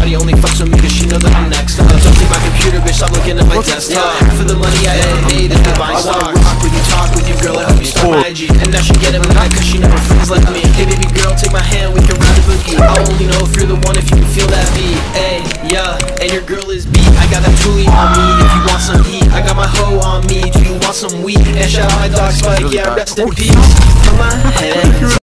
shawty only fucks with me cause she know that I'm next. Don't take my computer, bitch, stop looking at my desktop. For the money I made in Dubai stocks. I wanna rock with you, talk with you, girl, I hope you start my IG. And now she getting mad cause she never friends like me. Hey baby girl, take my hand, we can ride a boogie. I only know if you're the one if you can feel that beat. Ay, yeah, and your girl is beat. I got that toolie on me if you want some heat. I got my hoe on me, do you want some weed? And shout out my dog Spike, yeah, rest in peace. From my head